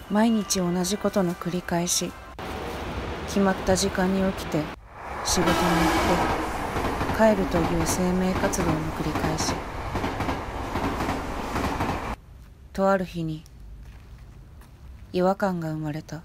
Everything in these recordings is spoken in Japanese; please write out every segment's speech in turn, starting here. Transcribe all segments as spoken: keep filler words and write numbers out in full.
毎日同じことの繰り返し。決まった時間に起きて仕事に行って帰るという生命活動の繰り返し。とある日に違和感が生まれた。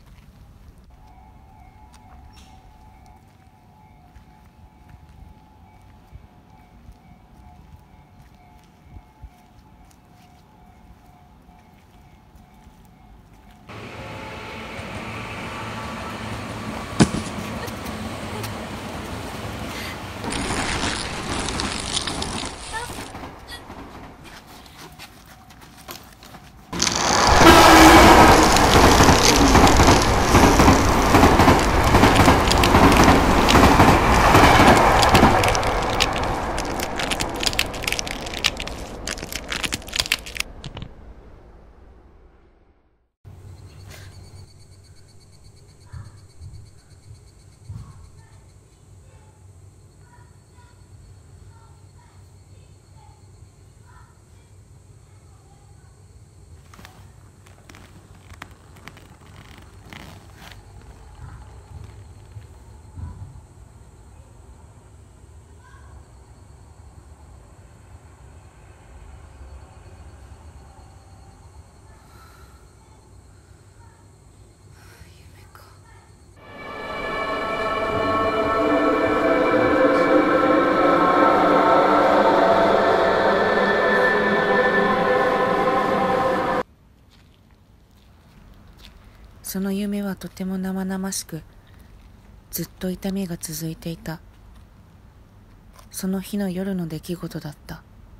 その夢はとても生々しく、ずっと痛みが続いていた。その日の夜の出来事だった。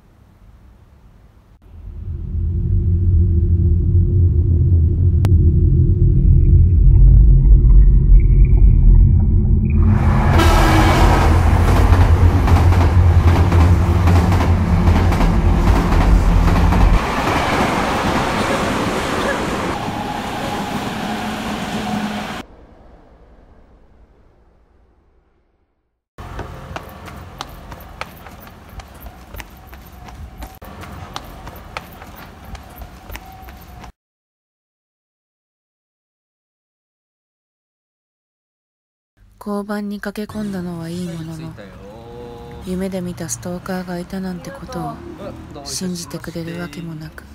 交番に駆け込んだのはいいものの、夢で見たストーカーがいたなんてことを信じてくれるわけもなく、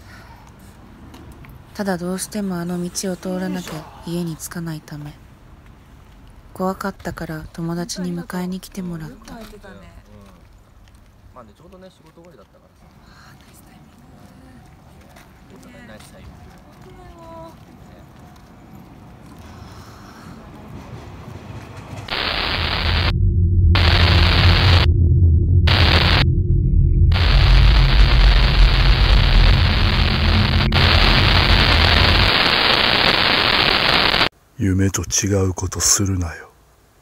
ただどうしてもあの道を通らなきゃ家に着かないため、怖かったから友達に迎えに来てもらった。 まあね、ちょうどね仕事終わりだったからさ。ナイスタイミング。ナイスタイミング。 夢と違うことするなよ。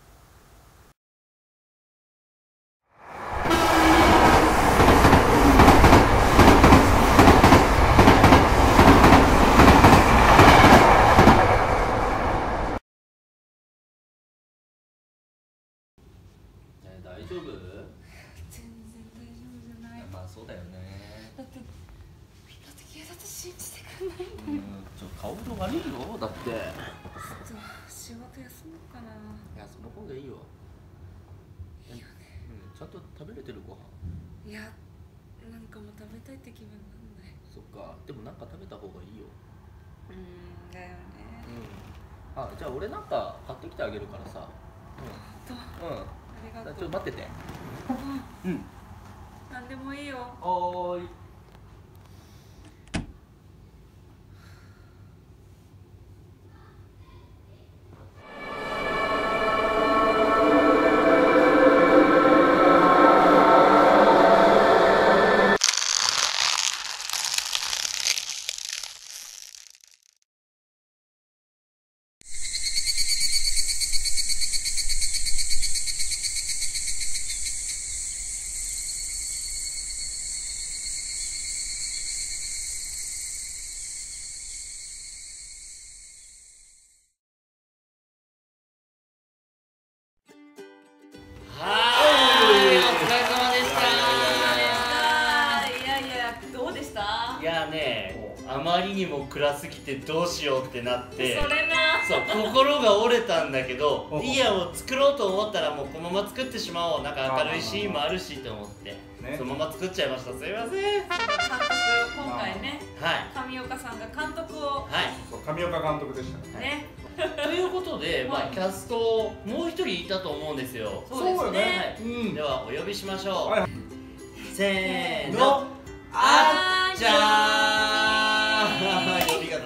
大丈夫？ 全然大丈夫じゃない。 まあそうだよね。 だってみんなって警察信じてくんないんだよ。 ちょっと顔色悪いよだって。 ちょっと仕事休もうかな。 いやその方がいいよ。 いいよね。 うん、ちゃんと食べれてるご飯。 いや、なんかもう食べたいって気分なんない。 そっか、でもなんか食べた方がいいよ。 うーん、だよね。 うん。あ、じゃあ俺なんか買ってきてあげるからさ。 と、 うん。うん。 ありがとう。 ちょっと待ってて。 うん。 うん。 なんでもいいよ。 おーい。 にも暗すぎてどうしようってなってそれなそう心が折れたんだけどいいやもう作ろうと思ったらもうこのまま作ってしまおうなんか明るいシーンもあるしと思ってねそのまま作っちゃいましたすいません。 監督今回ねはい上岡さんが監督をはいそう上岡監督でしたね。 ねということで、まあ、キャストもう一人いたと思うんですよ。 そうですねはいうんではお呼びしましょう、 はいせーのあっちゃー呼び方違う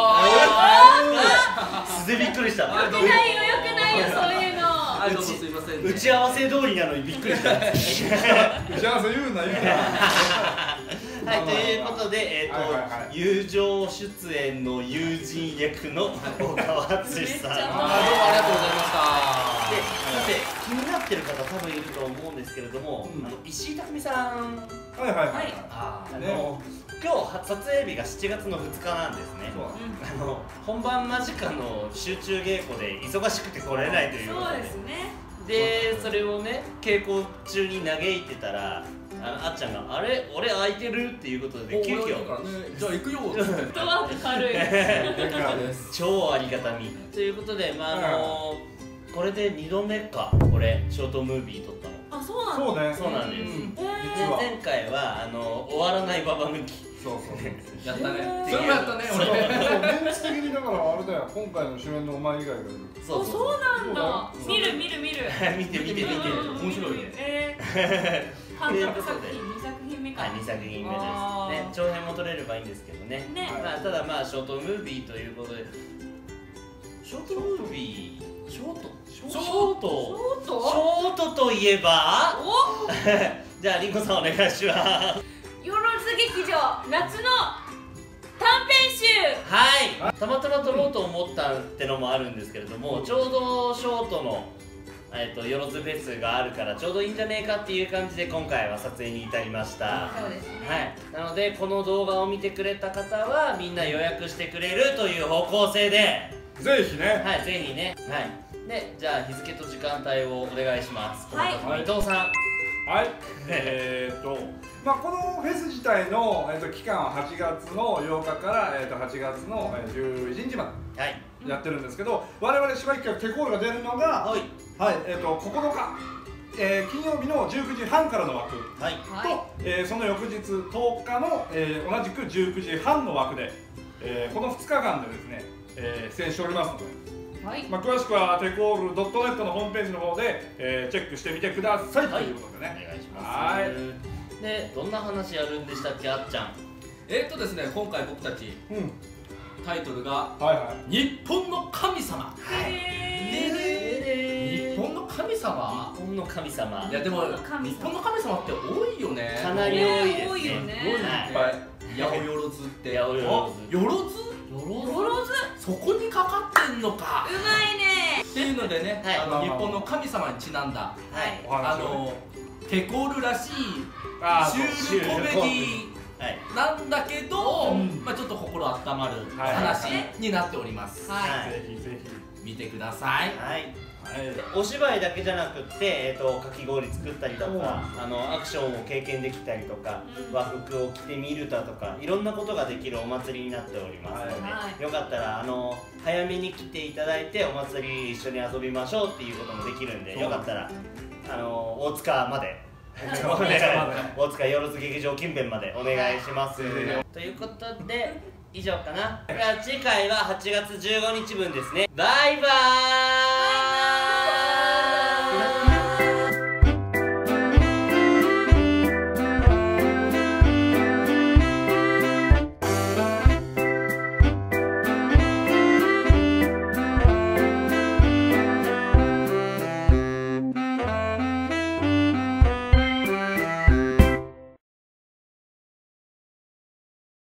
素でびっくりしたよくないよよくないよそういうのはいどうもすいませんね打ち合わせ通りなのにびっくりした打ち合わせ言うな言うな。 はい、ということで、えーとはいはいはい友情出演の友人役の大川敦さんめっちゃあーどうもありがとうございましたで、さて気になってる方多分いると思うんですけれども、 うんあの石井匠さんはいはいはい。 はいあの、 ね今日撮影日がしちがつのふつかなんですね。 そうあの本番間近の集中稽古で忙しくて来れないということでそうですねでそれをね稽古中に嘆いてたらあのあっちゃんが「あれ俺空いてる?」っていうことで急お俺遽からねじゃあ行くよフットワーク軽いです超ありがたみということでまああのこれでにどめかこれショートムービー撮ったの。 あそうなんだそうね。 そうなんですうんえー実は前回はあの終わらないババ抜きそうそうそう。 やったねへーそれもやったねそう俺メンツ的にだからあれだよ今回の主演のお前以外がいる。 そうそうそうなんだそう見る見る見る見て見て見てうん面白いねえー監督作品にさく品目かはい、にさく品目あーですね長編も撮れればいいんですけどねねまあ、ただまあショートムービーということでショートムービーショートショートショーシトョーシトョートといえばおじゃありんごさんお願いしますよろず劇場夏の短編集はいたまたま撮ろうと思ったってのもあるんですけれどもちょうどショートのえっとよろずフェスがあるからちょうどいいんじゃねえかっていう感じで今回は撮影に至りましたそうですねはい、なのでこの動画を見てくれた方はみんな予約してくれるという方向性でぜひね。 はい、ぜひねはいで、じゃあ日付と時間帯をお願いしますはいこの方伊藤さんはい。えーっとまあこのフェス自体のえーっと期間ははちがつのようかからえーっとはちがつのえーじゅういちにちまはいでやってるんですけど、我々芝居企画テコールが出るのがはいはいえーっとここのか、えー金曜日のじゅうくじはんからの枠。 はいはいと、えーその翌日とおかの、えー同じくじゅうくじはんの枠で、えーこのふつかかんでですね、えー出演しておりますので、 はいまあ、詳しくはテコール ドットネット のホームページの方で、えーチェックしてみてください、 はいということでおね。 願いしますはいで、どんな話やるんでしたっけあっちゃんえーっとですね今回僕たちうん、 タイトルがはいはい。 日本の神様へ日本の神様日本の神様いやでも日本の神様日本の神様って多いよねかなり多いですね多いよねすごいいっはいぱい八百万って八百万あよろずよろーよろずそこにかかってんのかうまいねっていうのでね、 はいあの日本の神様にちなんだはいお話をねあのテコールらしいあシュールコメディはいなんだけど、 うんまあちょっと心温まるはい話になっております、 はいぜひぜ見てくださいはいひ。はい。 お芝居だけじゃなくって、えー、とかき氷作ったりとうんかあのアクションを経験できたりとか、 うん和服を着てみるだとかいろんなことができるお祭りになっておりますので、 はいよかったらあの早めに来ていただいてお祭り一緒に遊びましょうっていうこともできるんでそうよかったらあの大塚まで。 大塚まで大塚よろず劇場近辺までお願いします。 はいということで以上かな。じゃあ次回ははちがつじゅうごにちぶんですね。バイバーイ。